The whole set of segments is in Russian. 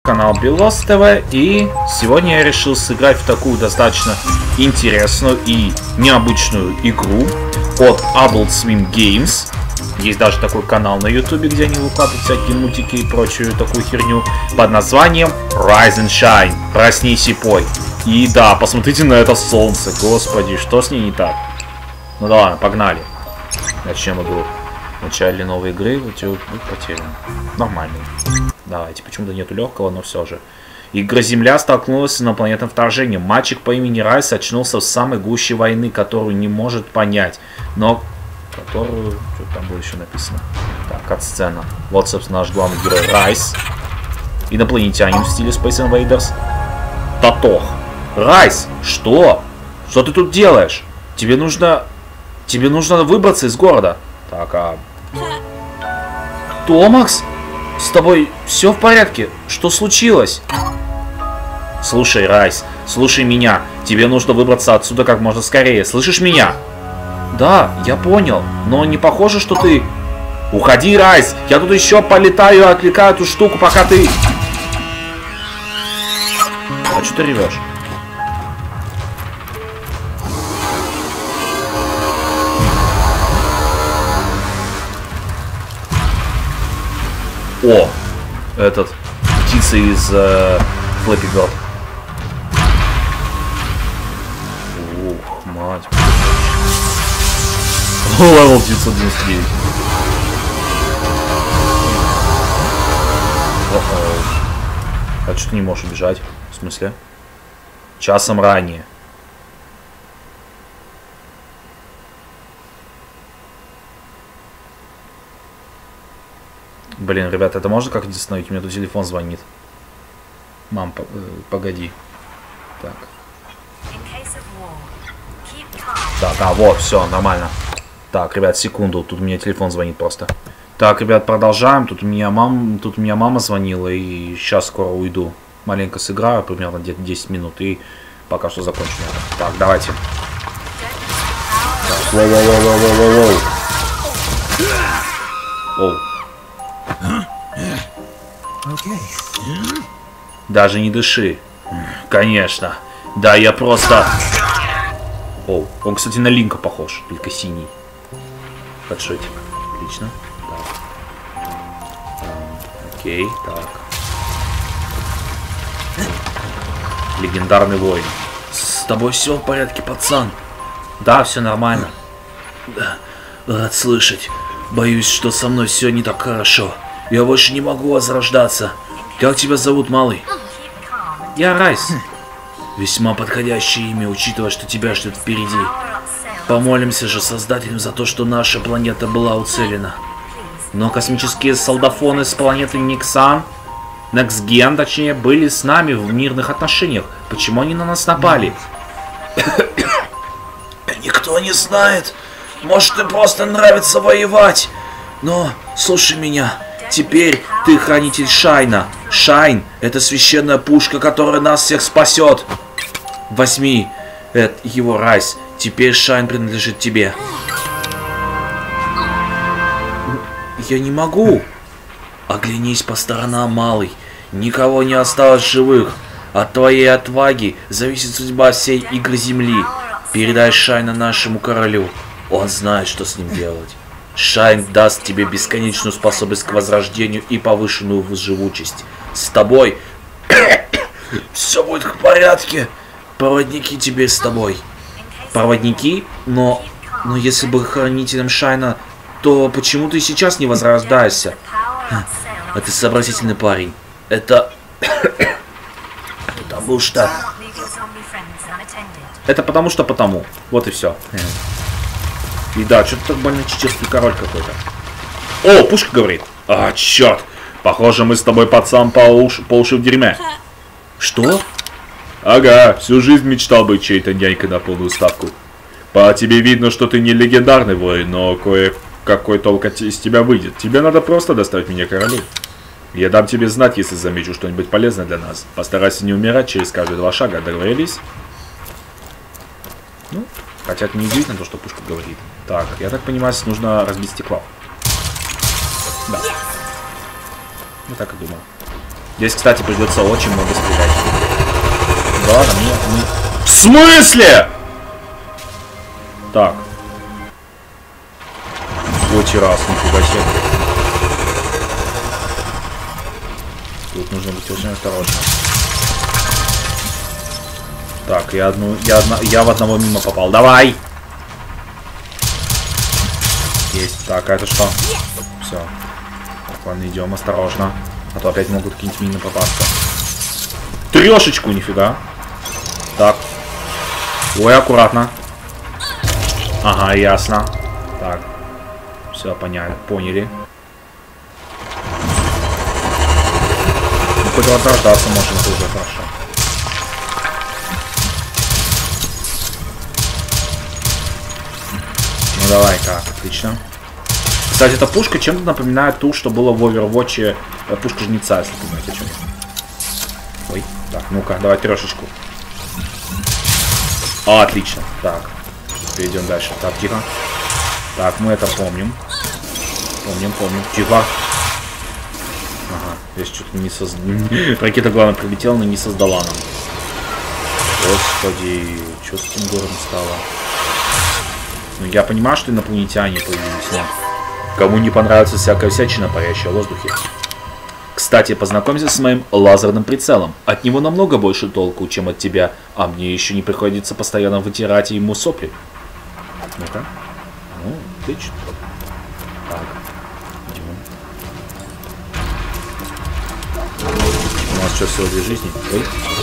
канал Белос ТВ, и сегодня я решил сыграть в такую достаточно интересную и необычную игру от Adult Swim Games. Есть даже такой канал на ютубе, где они выкладывают всякие мультики и прочую такую херню под названием Rise and Shine. Проснись и пой. И да, посмотрите на это солнце, господи, что с ней не так? Ну да ладно, погнали. Начнем игру. В начале новой игры вот потерян. Нормальный. Давайте, почему-то нету легкого, но все же. Игра-Земля столкнулась с инопланетным вторжением. Мальчик по имени Райс очнулся в самой гуще войны, которую не может понять. Но которую... Что там было еще написано? Так, от-сцена. Вот, собственно, наш главный герой Райс. Инопланетянин в стиле Space Invaders. Татох. Райс, что? Что ты тут делаешь? Тебе нужно выбраться из города. Так, а... Томакс? С тобой все в порядке? Что случилось? Слушай, Райс, слушай меня. Тебе нужно выбраться отсюда как можно скорее. Слышишь меня? Да, я понял. Но не похоже, что ты... Уходи, Райс! Я тут еще полетаю и отвлекаю эту штуку, пока ты... А что ты ревешь? О, этот птица из Flappy Bird. Ух, мать. Левел 999. А что ты не можешь убежать? В смысле? Часом ранее. Блин, ребята, это можно как-то остановить? У меня тут телефон звонит. Мам, погоди. Так. Да, вот, все, нормально. Так, ребят, секунду, тут у меня телефон звонит просто. Так, ребят, продолжаем. Тут у меня мама звонила, и сейчас скоро уйду. Маленько сыграю, примерно где-то 10 минут, и пока что закончим это. Так, давайте. Так, воу. Оу. Даже не дыши. Конечно. Да, я просто... О, он, кстати, на Линка похож, только синий. Хедшотик. Отлично. Так. Окей, так. Легендарный воин. С тобой все в порядке, пацан? Да, все нормально. Да, рад слышать. Боюсь, что со мной все не так хорошо. Я больше не могу возрождаться. Как тебя зовут, малый? Я Райс. Весьма подходящее имя, учитывая, что тебя ждет впереди. Помолимся же Создателям за то, что наша планета была уцелена. Но космические солдафоны с планеты Никсан, Некстген, точнее, были с нами в мирных отношениях. Почему они на нас напали? Никто не знает. Может, им просто нравится воевать. Но, слушай меня. Теперь ты хранитель Шайна. Шайн — это священная пушка, которая нас всех спасет. Возьми его, Райс. Теперь Шайн принадлежит тебе. Я не могу. Оглянись по сторонам, малый. Никого не осталось живых. От твоей отваги зависит судьба всей Игры-Земли. Передай Шайна нашему королю. Он знает, что с ним делать. Шайн даст тебе бесконечную способность к возрождению и повышенную живучесть. С тобой все будет в порядке. Проводники теперь с тобой. Проводники? Но если бы хранителем Шайна, то почему ты сейчас не возрождаешься? А ты сообразительный парень. Это... потому что... Это потому. Вот и все. И да, что-то так больно чечерский король какой-то. О, пушка говорит. А, черт. Похоже, мы с тобой, пацан, по уши в дерьме. Что? Ага, всю жизнь мечтал быть чьей-то нянькой на полную ставку. По тебе видно, что ты не легендарный воин, но кое-какой толк из тебя выйдет. Тебе надо просто доставить меня королю. Я дам тебе знать, если замечу что-нибудь полезное для нас. Постарайся не умирать через каждые 2 шага. Договорились? Ну, хотя это не удивительно, то, что пушка говорит. Так, я так понимаю, нужно разбить стекло. Да. Ну, так и думал. Здесь, кстати, придется очень много стрелять. Да ладно, мне... В смысле? Так. Вот и раз, нифига себе. Тут нужно быть очень осторожным. Так, я в одного мимо попал. Давай! Есть. Так, а это что? Все. Так, ладно, идем осторожно. А то опять могут какие-нибудь мины попасться. Трешечку, нифига. Так. Ой, аккуратно. Ага, ясно. Так. Все, поняли. Ну, хоть возрождаться можно, это уже хорошо. Ну, давай, так, отлично. Кстати, эта пушка чем-то напоминает ту, что было в Overwatch, пушка жнеца, если понимаете, о чем я. Ой, так, ну-ка, давай трешечку. Отлично, так. Перейдем дальше. Так, тихо. Так, мы это помним. Помним. Тихо. Ага, здесь что-то не создала. Ракета, главное, прилетела, но не создала нам. Господи, что с этим городом стало? Ну, я понимаю, что инопланетяне появились, но... Кому не понравится всякая всячина, парящая в воздухе. Кстати, познакомься с моим лазерным прицелом. От него намного больше толку, чем от тебя, а мне еще не приходится постоянно вытирать ему сопли. Ну-ка. Ну, отлично. Так. Идем. У нас что, всего 2 жизни? Ой.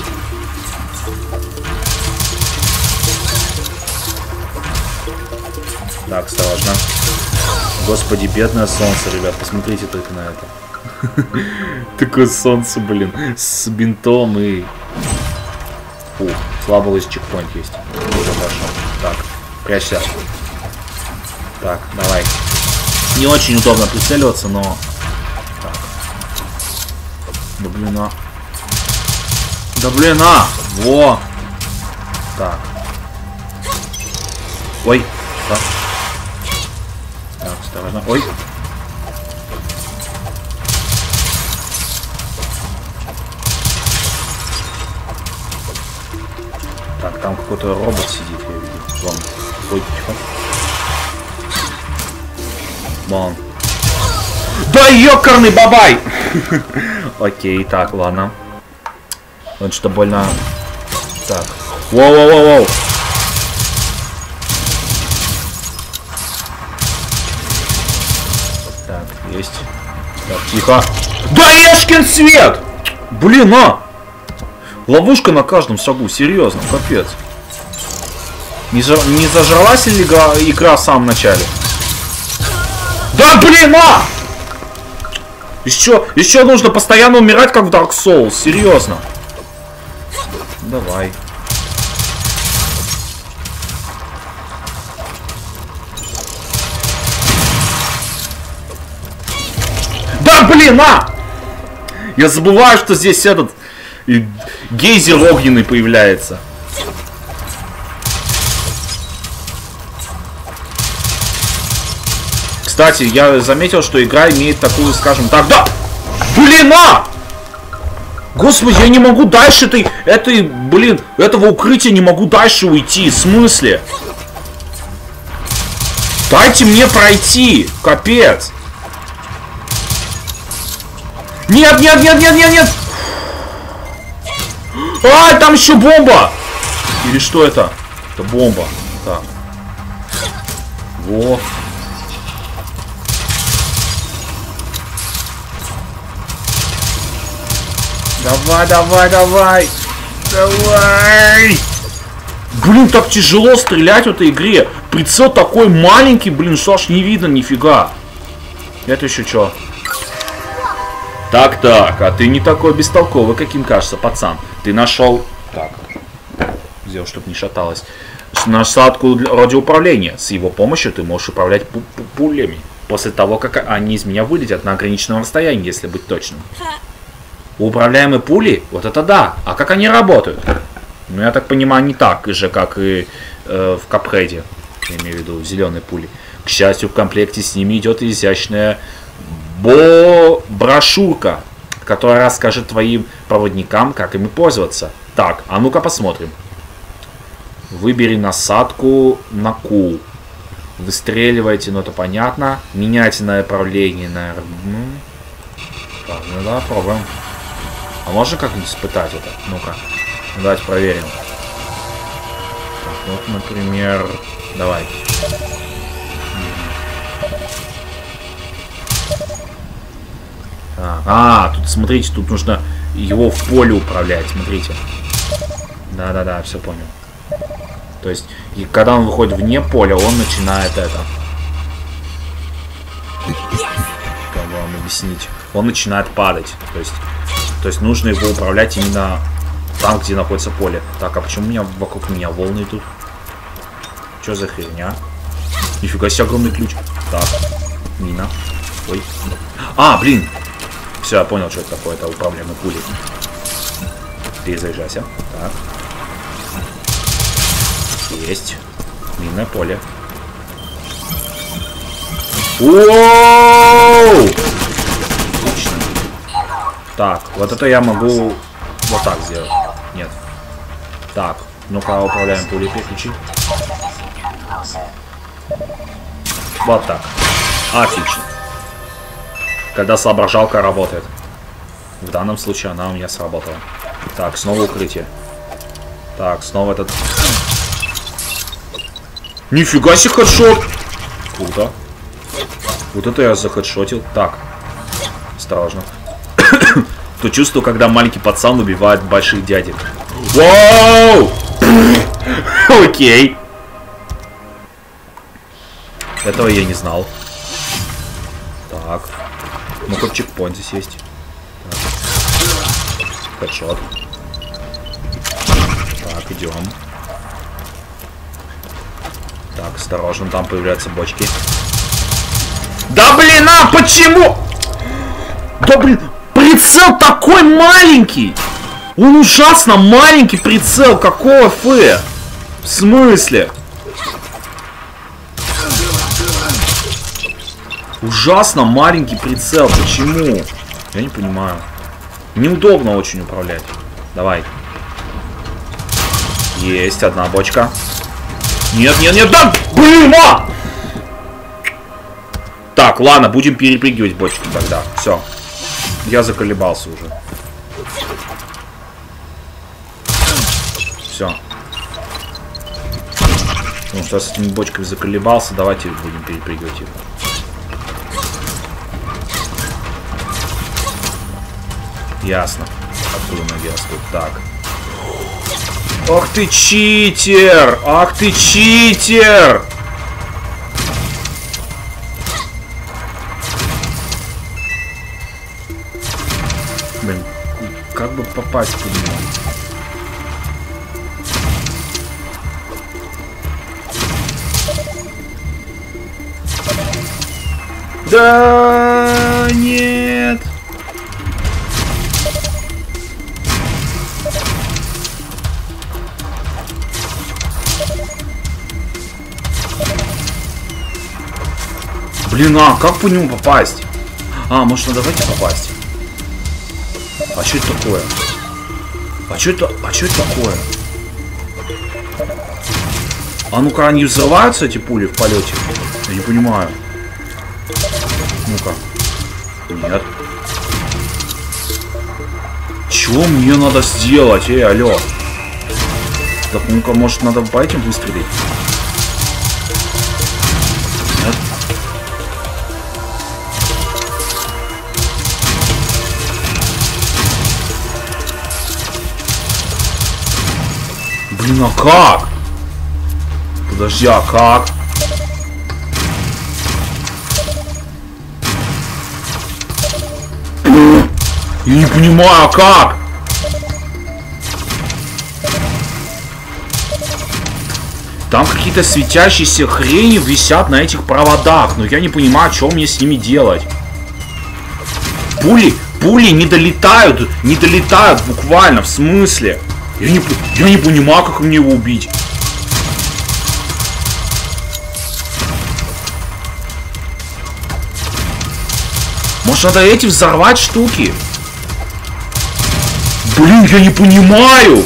Так, осторожно. Господи, бедное солнце, ребят, посмотрите только на это. Такое солнце, блин, с бинтом и... Фу, слава богу, чекпоинт есть. Уже хорошо. Так, прячься. Так, давай. Не очень удобно прицеливаться, но... Так. Да блин, а. Да блин, а! Во! Так. Ой, так. Так, осторожно. Ой. Так, там какой-то робот сидит, я вижу. Вон. Ой, тихо. Вон. Да ёкарный бабай! Окей, так, ладно. Вот что больно. Так. Воу-воу-воу-воу. Так, есть. Так, тихо. Да ешкин свет! Блин, а! Ловушка на каждом шагу, серьезно, капец. Не зажралась ли игра в самом начале? Да блин, а! Еще нужно постоянно умирать, как в Dark Souls, серьезно. Давай. Да блин, а! Я забываю, что здесь этот гейзер огненный появляется. Кстати, я заметил, что игра имеет такую, скажем так, да! Блин, а! Господи, я не могу дальше этого укрытия не могу дальше уйти. В смысле? Дайте мне пройти. Капец. Нет, нет, нет, нет, нет, нет. Ай, там еще бомба. Или что это? Это бомба. Так. Во. Давай, давай, давай. Давай. Блин, так тяжело стрелять в этой игре. Прицел такой маленький, блин, что аж не видно нифига. Это еще что? Так, а ты не такой бестолковый, каким кажется, пацан. Ты нашел... Так. Сделал, чтобы не шаталось. Насадку радиоуправления. С его помощью ты можешь управлять пулями. После того, как они из меня вылетят на ограниченном расстоянии, если быть точным. Управляемые пули? Вот это да. А как они работают? Ну, я так понимаю, не так же, как и в Cuphead. Я имею в виду зеленые пули. К счастью, в комплекте с ними идет изящная брошюрка. который расскажет твоим проводникам, как ими пользоваться. Так, а ну-ка посмотрим. Выбери насадку на Q. Выстреливайте, ну это понятно. Меняйте направление на R. Так, ну да, пробуем. А можно как-нибудь испытать это? Ну-ка, давайте проверим. Так, вот, например, давай. Тут смотрите, тут нужно его в поле управлять, смотрите. Да-да-да, все понял. То есть, и когда он выходит вне поля, он начинает это. Как бы вам объяснить? Он начинает падать. То есть нужно его управлять именно там, где находится поле. Так, а почему у меня вокруг меня волны идут? Что за херня? Нифига себе, огромный ключ. Так, мина. Ой. Блин. Все, я понял, что это такое. Это управляемый пулей. Перезаряжайся. Так. Есть. Минное поле. Оу! Отлично. Так, вот это я могу вот так сделать. Нет. Так, ну-ка, управляем пулей, переключи. Вот так. Отлично. Когда соображалка работает. В данном случае она у меня сработала. Так, снова укрытие. Так, снова этот... Нифига себе хедшот! Круто. Вот это я захедшотил. Так. Осторожно. То чувство, когда маленький пацан убивает больших дядек. Вау! Окей. Этого я не знал. Так. Ну-ка, чекпоинт здесь есть. Хедшот. Так, идем. Так, осторожно, там появляются бочки. Да блин, почему? Да блин, прицел такой маленький! Он ужасно маленький прицел, какого фэ? В смысле? Ужасно маленький прицел, почему? Я не понимаю. Неудобно очень управлять. Давай. Есть одна бочка. Нет, нет, нет, да! Блин, Так, ладно, будем перепрыгивать бочки тогда. Все. Я заколебался уже. Все. Ну, что с этими бочками заколебался, давайте будем перепрыгивать их. Ясно. Откуда ноги растут. Так. Ах ты читер! Ах ты читер! Блин, как бы попасть по нему? Да нет! Блин, как по нему попасть? Может, давайте попасть. А что это такое? А что это такое? Ну-ка, они взрываются, эти пули в полете? Я не понимаю. Ну-ка. Нет. Чё мне надо сделать? Алло. Так, ну-ка, может, надо по этим выстрелить? Нет. Блин, а как? Подожди, а как? Я не понимаю, а как? Там какие-то светящиеся хрени висят на этих проводах, но я не понимаю, что мне с ними делать. Пули не долетают буквально, в смысле? Я не понимаю, как мне его убить. Может, надо эти взорвать штуки? Блин, я не понимаю!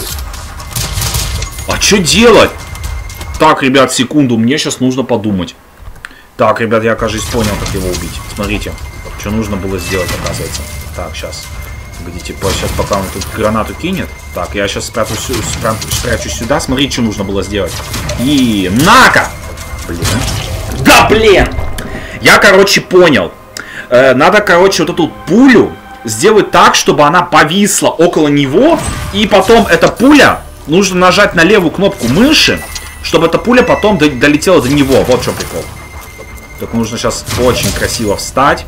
А что делать? Так, ребят, секунду, мне сейчас нужно подумать. Так, ребят, я, кажется, понял, как его убить. Смотрите, что нужно было сделать, оказывается. Так, сейчас. Погодите, сейчас пока он тут гранату кинет. Так, я сейчас спрячусь сюда. Смотрите, что нужно было сделать. И на-ка! Блин. Да, блин! Я, короче, понял. Надо, короче, вот эту пулю сделать так, чтобы она повисла около него. И потом эта пуля, нужно нажать на левую кнопку мыши, чтобы эта пуля потом долетела до него. Вот в чем прикол. Так нужно сейчас очень красиво встать.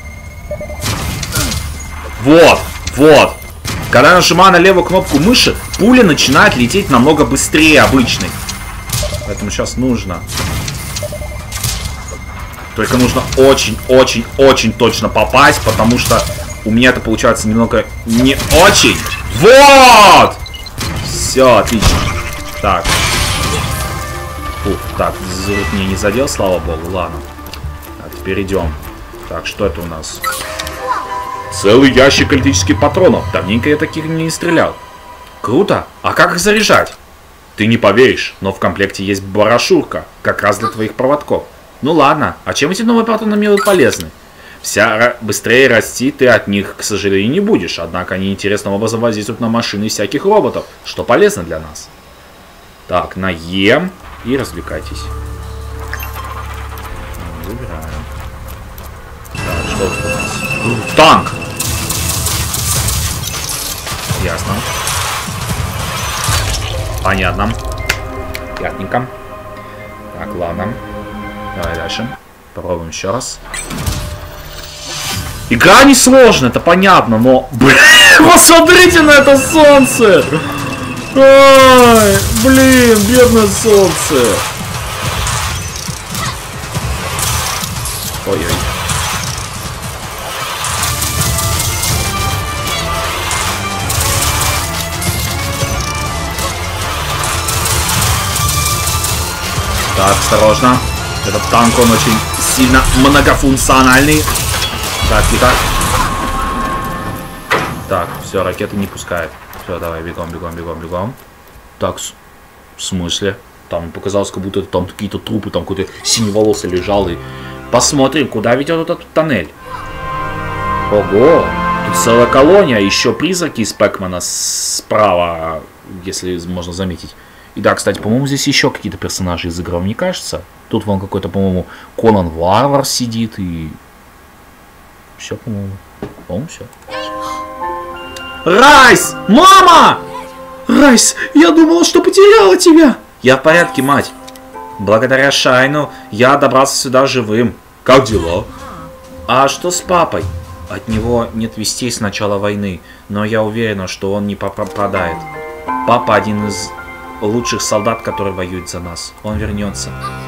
Вот, вот. Когда я нажимаю на левую кнопку мыши, пуля начинает лететь намного быстрее обычной. Поэтому сейчас нужно... Только нужно очень точно попасть, потому что у меня это получается немного не очень. Вот! Все, отлично. Так. Фух, так, звук мне не задел, слава богу, ладно. Так, теперь идем. Так, что это у нас? Целый ящик электрических патронов. Давненько я таких не стрелял. Круто. А как их заряжать? Ты не поверишь, но в комплекте есть брошюрка, как раз для твоих проводков. Ну ладно, а чем эти новые патроны мне полезны? Быстрее расти ты от них, к сожалению, не будешь. Однако они интересным образом воздействуют на машины и всяких роботов, что полезно для нас. Так, на Е и развлекайтесь. Выбираем. Так, что тут у нас? Танк! Ясно. Понятно. Ясненько. Так, ладно. Давай дальше. Попробуем еще раз. Игра несложная, это понятно, но... Блин, посмотрите на это солнце! Ай, блин, бедное солнце! Ой-ой. Так, осторожно. Этот танк, он очень сильно многофункциональный. Так, тихо. Так, все, ракеты не пускает. Все, давай, бегом. Так, в смысле? Там показалось, как будто там какие-то трупы, там какой-то синеволосый лежал. И... Посмотрим, куда ведет этот тоннель. Ого, тут целая колония, еще призраки из Пэкмана справа, если можно заметить. И да, кстати, по-моему, здесь еще какие-то персонажи из игры, мне кажется. Тут вон какой-то, по-моему, Конан Варвар сидит и... Все, по-моему. По-моему, все. Райс! Мама! Райс, я думала, что потеряла тебя. Я в порядке, мать. Благодаря Шайну я добрался сюда живым. Как дела? А что с папой? От него нет вестей с начала войны, но я уверена, что он не пропадает. Папа один из лучших солдат, который воюет за нас. Он вернется.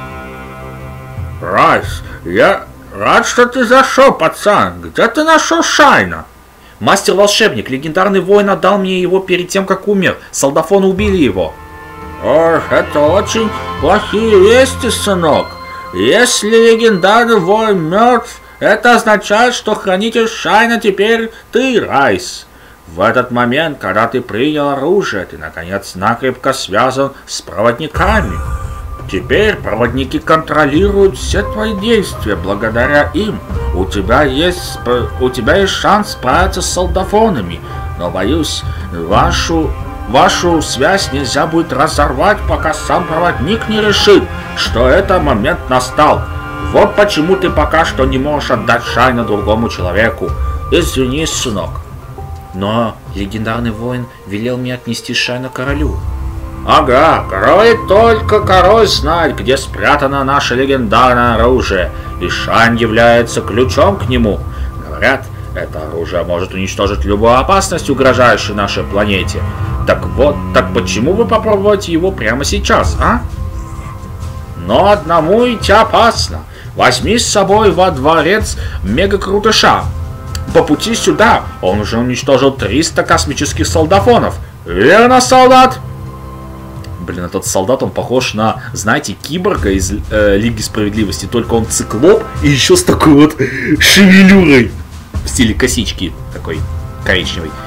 Райс, я рад, что ты зашел, пацан. Где ты нашел Шайна? Мастер-волшебник, легендарный воин отдал мне его перед тем, как умер. Солдафоны убили его. Ох, это очень плохие вести, сынок. Если легендарный воин мертв, это означает, что хранитель Шайна теперь ты, Райс. В этот момент, когда ты принял оружие, ты, наконец, накрепко связан с проводниками. Теперь проводники контролируют все твои действия. Благодаря им у тебя есть шанс справиться с солдафонами. Но, боюсь, вашу связь нельзя будет разорвать, пока сам проводник не решит, что этот момент настал. Вот почему ты пока что не можешь отдать Шайна другому человеку. Извини, сынок. Но легендарный воин велел мне отнести Шайна королю. Ага, только король знает, где спрятано наше легендарное оружие, и Шайн является ключом к нему. Говорят, это оружие может уничтожить любую опасность, угрожающую нашей планете. Так почему вы попробуете его прямо сейчас, а? Но одному идти опасно. Возьми с собой во дворец Мегакрутыша. По пути сюда он уже уничтожил 300 космических солдафонов. Верно, солдат? Блин, этот солдат, он похож на, знаете, киборга из Лиги Справедливости, только он циклоп и еще с такой вот шевелюрой в стиле косички, такой коричневый.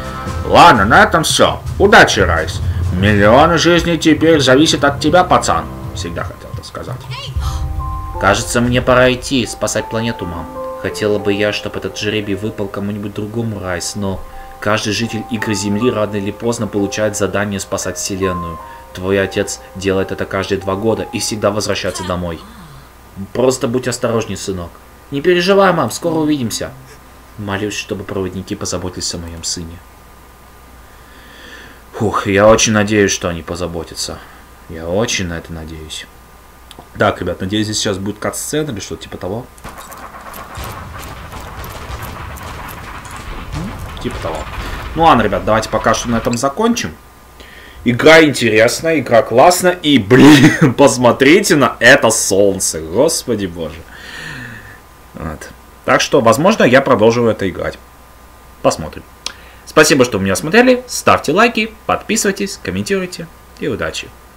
Ладно, на этом все. Удачи, Райс. Миллионы жизней теперь зависят от тебя, пацан. Всегда хотел это сказать. Кажется, мне пора идти, спасать планету, мам. Хотела бы я, чтобы этот жребий выпал кому-нибудь другому, Райс, но каждый житель игры Земли рано или поздно получает задание спасать Вселенную. Твой отец делает это каждые 2 года и всегда возвращается домой. Просто будь осторожней, сынок. Не переживай, мам, скоро увидимся. Молюсь, чтобы проводники позаботились о моем сыне. Фух, я очень надеюсь, что они позаботятся. Я очень на это надеюсь. Так, ребят, надеюсь, здесь сейчас будет кат-сцена или что-то типа того. Типа того. Ну ладно, ребят, давайте пока что на этом закончим. Игра интересная, игра классная. И, блин, посмотрите на это солнце. Господи боже. Вот. Так что, возможно, я продолжу это играть. Посмотрим. Спасибо, что меня смотрели. Ставьте лайки, подписывайтесь, комментируйте. И удачи.